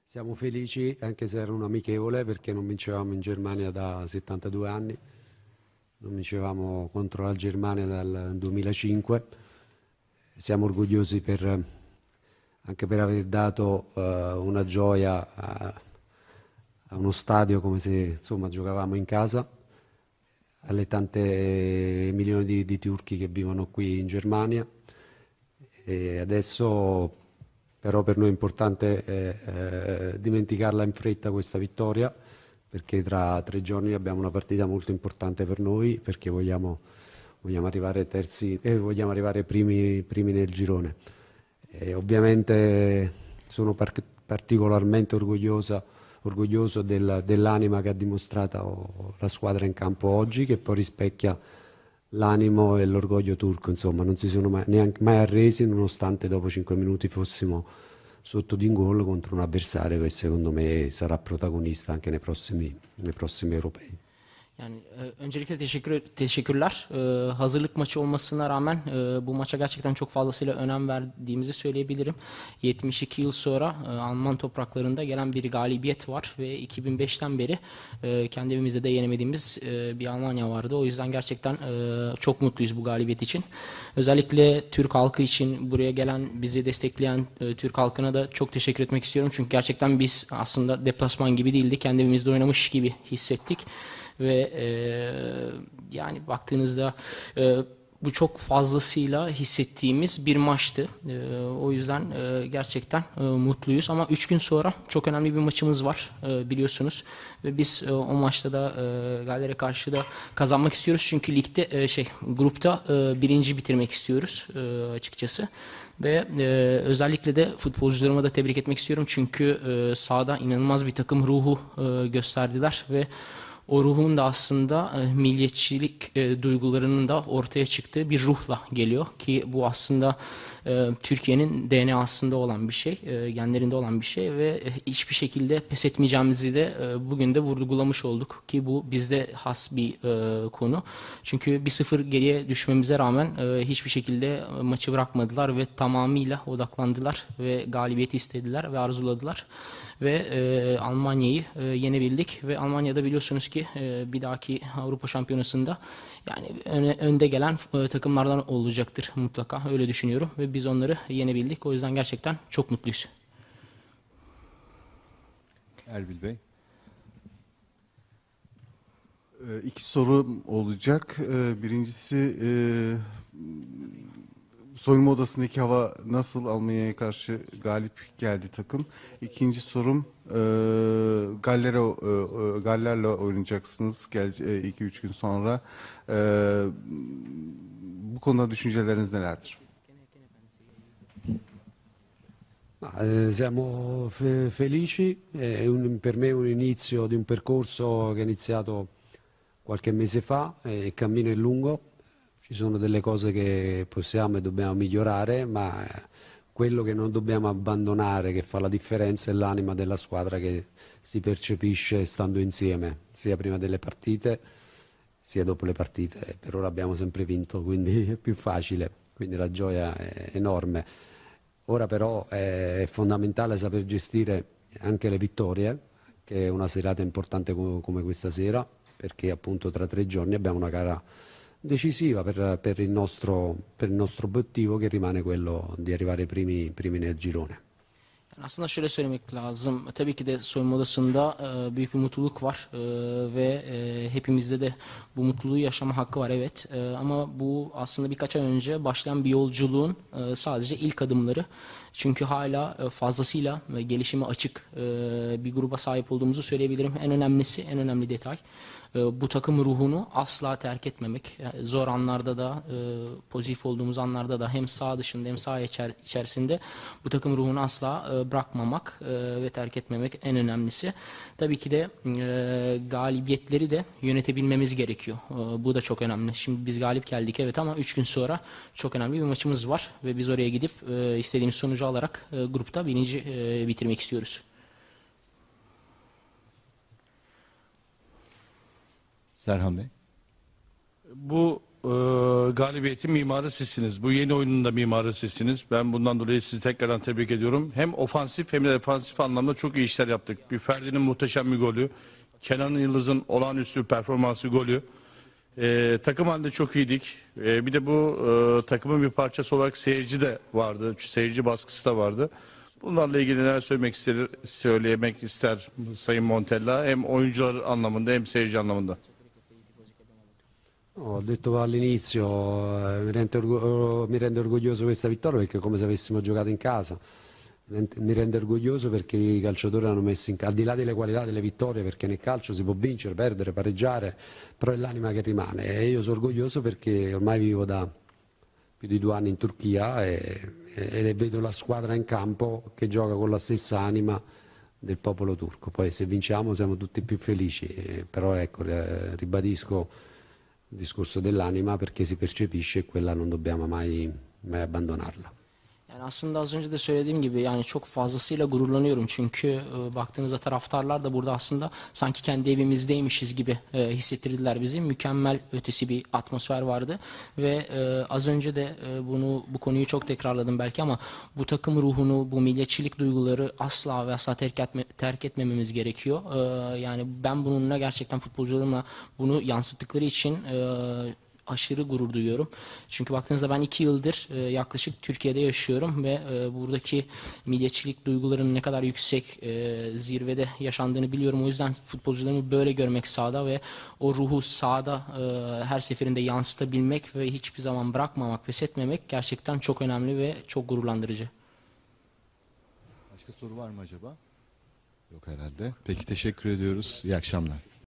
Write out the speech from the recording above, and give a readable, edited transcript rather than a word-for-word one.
Siamo felici anche se era un amichevole perché non vincevamo in Germania da 72 anni, non vincevamo contro la Germania dal 2005. Siamo orgogliosi anche per aver dato una gioia a uno stadio come se insomma giocavamo in casa, alle tante milioni di turchi che vivono qui in Germania. E adesso però per noi è importante dimenticarla in fretta questa vittoria, perché tra 3 giorni abbiamo una partita molto importante per noi, perché vogliamo arrivare terzi e vogliamo arrivare primi nel girone. E ovviamente sono particolarmente orgoglioso dell'anima che ha dimostrato la squadra in campo oggi, che poi rispecchia l'animo e l'orgoglio turco, insomma, non si sono neanche mai arresi, nonostante dopo 5 minuti fossimo sotto di un gol contro un avversario che secondo me sarà protagonista anche nei prossimi europei. Yani öncelikle teşekkürler. Hazırlık maçı olmasına rağmen bu maça gerçekten çok fazlasıyla önem verdiğimizi söyleyebilirim. 72 yıl sonra Alman topraklarında gelen bir galibiyet var ve 2005'ten beri kendi evimizde de yenemediğimiz bir Almanya vardı. O yüzden gerçekten çok mutluyuz bu galibiyet için. Özellikle Türk halkı için buraya gelen, bizi destekleyen Türk halkına da çok teşekkür etmek istiyorum. Çünkü gerçekten biz aslında deplasman gibi değildi. Kendi evimizde oynamış gibi hissettik. Ve yani baktığınızda bu çok fazlasıyla hissettiğimiz bir maçtı. O yüzden gerçekten mutluyuz. Ama 3 gün sonra çok önemli bir maçımız var biliyorsunuz. Ve biz o maçta da Galler'e karşı da kazanmak istiyoruz. Çünkü ligde grupta birinci bitirmek istiyoruz açıkçası. Ve özellikle de futbolcularıma da tebrik etmek istiyorum. Çünkü sahada inanılmaz bir takım ruhu gösterdiler ve o ruhun da aslında milliyetçilik duygularının da ortaya çıktığı bir ruhla geliyor ki bu aslında Türkiye'nin DNA'sında olan bir şey, genlerinde olan bir şey ve hiçbir şekilde pes etmeyeceğimizi de bugün de vurgulamış olduk ki bu bizde has bir konu. Çünkü 1-0 geriye düşmemize rağmen hiçbir şekilde maçı bırakmadılar ve tamamıyla odaklandılar ve galibiyeti istediler ve arzuladılar. Ve Almanya'yı yenebildik ve Almanya'da biliyorsunuz ki bir dahaki Avrupa Şampiyonası'nda yani önde gelen takımlardan olacaktır mutlaka, öyle düşünüyorum ve biz onları yenebildik. O yüzden gerçekten çok mutluyuz. Erbil Bey. İki soru olacak. Birincisi soyunma odasındaki hava nasıl? Almanya'ya karşı galip geldi takım. İkinci sorum Galler'le oynayacaksınız 2-3 gün sonra. Bu konuda düşünceleriniz nelerdir? Siamo felici, per me è un inizio di un percorso che è iniziato qualche mese fa e il cammino è lungo. Ci sono delle cose che possiamo e dobbiamo migliorare, ma quello che non dobbiamo abbandonare, che fa la differenza, è l'anima della squadra che si percepisce stando insieme, sia prima delle partite sia dopo le partite. Per ora abbiamo sempre vinto, quindi è più facile, quindi la gioia è enorme. Ora però è fondamentale saper gestire anche le vittorie, che è una serata importante come questa sera, perché appunto tra 3 giorni abbiamo una gara decisiva per il nostro obiettivo, che rimane quello di arrivare primi nel girone. Yani aslında şöyle söylemek lazım. Tabii ki de soyunma odasında büyük bir mutluluk var ve hepimizde de bu mutluluğu yaşama hakkı var, evet. Ama bu aslında birkaç ay önce başlayan bir yolculuğun sadece ilk adımları. Çünkü hala fazlasıyla gelişime açık bir gruba sahip olduğumuzu söyleyebilirim. En önemli detay. Bu takım ruhunu asla terk etmemek. Yani zor anlarda da, pozitif olduğumuz anlarda da hem saha dışında hem saha içerisinde bu takım ruhunu asla bırakmamak ve terk etmemek en önemlisi. Tabii ki de galibiyetleri de yönetebilmemiz gerekiyor. Bu da çok önemli. Şimdi biz galip geldik, evet, ama 3 gün sonra çok önemli bir maçımız var ve biz oraya gidip istediğimiz sonucu alarak grupta birinci bitirmek istiyoruz. Serhan Bey. Bu galibiyetin mimarı sizsiniz. Bu yeni oyunun da mimarı sizsiniz. Ben bundan dolayı sizi tekrardan tebrik ediyorum. Hem ofansif hem de defansif anlamda çok iyi işler yaptık. Bir Ferdi'nin muhteşem bir golü, Kenan Yıldız'ın olağanüstü performansı golü. Takım halinde çok iyiydik. Bir de bu takımın bir parçası olarak seyirci de vardı. Seyirci baskısı da vardı. Bunlarla ilgili neler söylemek ister Sayın Montella, hem oyuncular anlamında hem seyirci anlamında. Ho detto all'inizio, mi rende orgoglioso questa vittoria perché è come se avessimo giocato in casa. Mi rende orgoglioso perché i calciatori hanno messo al di là delle qualità delle vittorie, perché nel calcio si può vincere, perdere, pareggiare, però è l'anima che rimane. E io sono orgoglioso perché ormai vivo da più di 2 anni in Turchia e vedo la squadra in campo che gioca con la stessa anima del popolo turco. Poi se vinciamo siamo tutti più felici, però ecco, ribadisco il discorso dell'anima perché si percepisce e quella non dobbiamo mai abbandonarla. Yani aslında az önce de söylediğim gibi yani çok fazlasıyla gururlanıyorum çünkü baktığınızda taraftarlar da burada aslında sanki kendi evimizdeymişiz gibi hissettirdiler bizi. Mükemmel ötesi bir atmosfer vardı ve az önce de bu konuyu çok tekrarladım belki ama bu takım ruhunu, bu milliyetçilik duyguları asla ve asla terk etmememiz gerekiyor. Yani ben bununla gerçekten futbolcularımla bunu yansıttıkları için aşırı gurur duyuyorum. Çünkü baktığınızda ben 2 yıldır yaklaşık Türkiye'de yaşıyorum ve buradaki milliyetçilik duygularının ne kadar yüksek zirvede yaşandığını biliyorum. O yüzden futbolcularımı böyle görmek sahada ve o ruhu sahada her seferinde yansıtabilmek ve hiçbir zaman bırakmamak, pes etmemek gerçekten çok önemli ve çok gururlandırıcı. Başka soru var mı acaba? Yok herhalde. Peki teşekkür ediyoruz. İyi akşamlar.